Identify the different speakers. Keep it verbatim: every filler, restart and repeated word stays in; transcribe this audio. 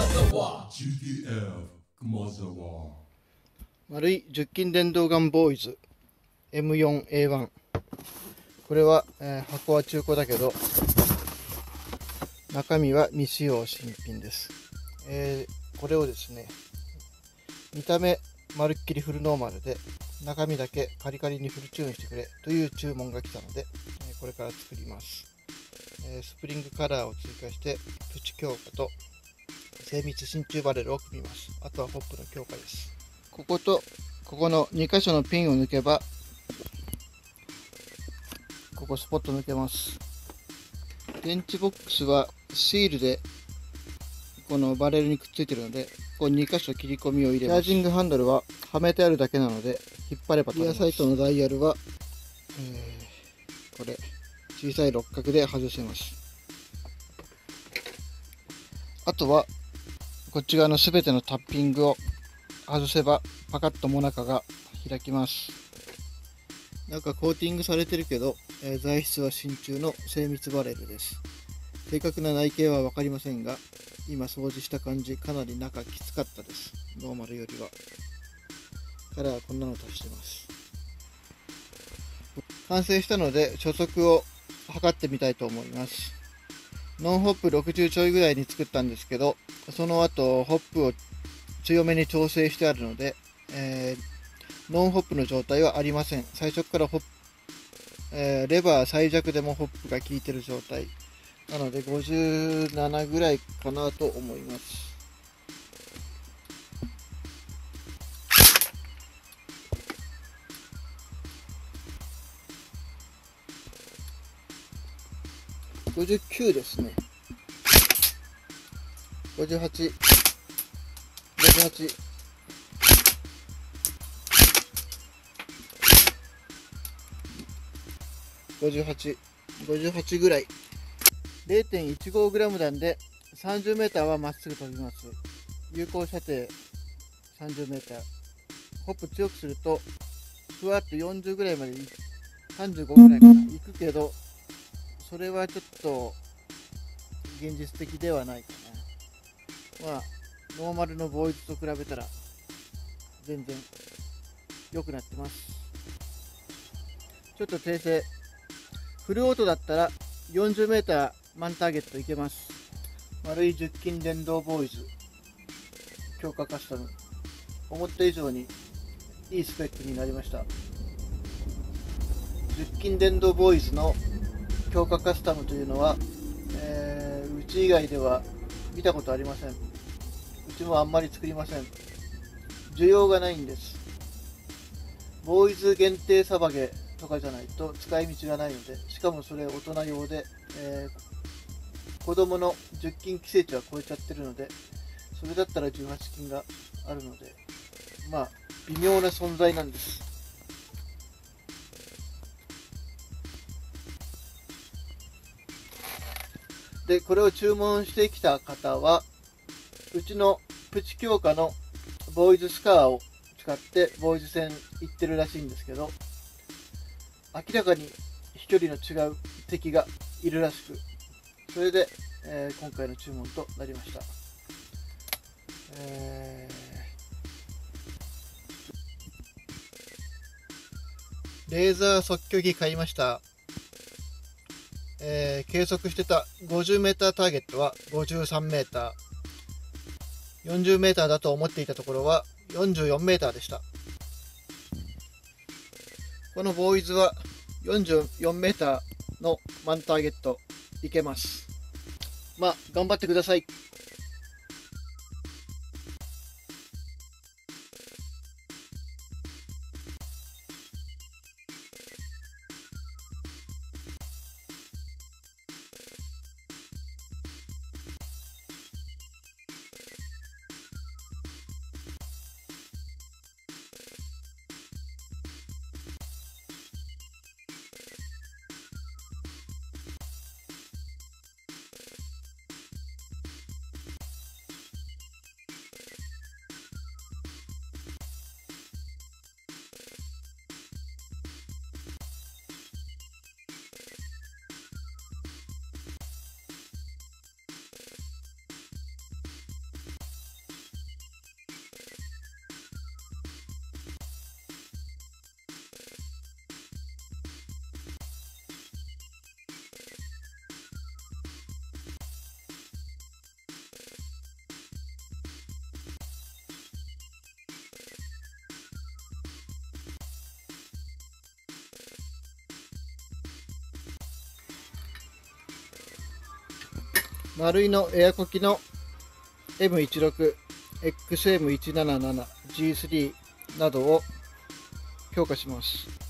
Speaker 1: ジューティーエフ 熊沢
Speaker 2: 丸い十金電動ガンボーイズ エムフォーエーワン。 これは、えー箱は中古だけど中身は未使用新品です。えーこれをですね、見た目まるっきりフルノーマルで中身だけカリカリにフルチューンしてくれという注文が来たので、えーこれから作ります。えースプリングカラーを追加してプチ強化と精密真鍮バレルを組みます。あとはホップの強化です。こことここのに箇所のピンを抜けば、ここスポット抜けます。電池ボックスはシールでこのバレルにくっついてるので、ここに箇所切り込みを入れます。チャージングハンドルははめてあるだけなので引っ張れば取れます。リアサイトのダイヤルは、えー、これ小さい六角で外せます。あとはこっち側のすべてのタッピングを外せばパカッとモナカが開きます。中コーティングされてるけど、えー、材質は真鍮の精密バレルです。正確な内径は分かりませんが、今掃除した感じかなり中きつかったです。ノーマルよりは。カラーはこんなの足してます。完成したので初速を測ってみたいと思います。ノンホップろくじゅうちょいぐらいに作ったんですけど、その後ホップを強めに調整してあるので、えー、ノンホップの状態はありません。最初からホップ、えー、レバー最弱でもホップが効いてる状態なのでごじゅうななぐらいかなと思います。ごじゅうきゅうですね。ごじゅうはち、ごじゅうはち、ごじゅうはち、ごじゅうはちぐらい。れいてんいちごグラム なんで さんじゅうメーター はまっすぐ飛びます。有効射程 さんじゅうメーター。ホップ強くするとふわっとよんじゅうぐらいまで、さんじゅうごぐらいかな、いくけど、それはちょっと現実的ではないかな。まあノーマルのボーイズと比べたら全然良くなってます。ちょっと訂正、フルオートだったら よんじゅうメーター マンターゲットいけます。丸い十金電動ボーイズ強化カスタム、思った以上にいいスペックになりました。十金電動ボーイズの強化カスタムというのは、えー、うち以外では見たことありません。うちもあんまり作りません。需要がないんです。ボーイズ限定サバゲとかじゃないと使い道がないので、しかもそれ大人用で、えー、子供のじゅっ金規制値は超えちゃってるので、それだったらじゅうはち金があるので、まあ微妙な存在なんです。でこれを注文してきた方は、うちのプチ強化のボーイズスカーを使ってボーイズ戦行ってるらしいんですけど、明らかに飛距離の違う敵がいるらしく、それで、えー、今回の注文となりました。えー、レーザー測距儀買いました。えー、計測してた ごじゅうメーター ターゲットは ごじゅうさんメーター、よんじゅうメーター だと思っていたところは よんじゅうよんメーター でした。このボーイズは よんじゅうよんメーター のマンターゲットいけます。まあ頑張ってください。 丸いのエアコ機の エムじゅうろく、エックスエムいちなななな、ジースリー などを強化します。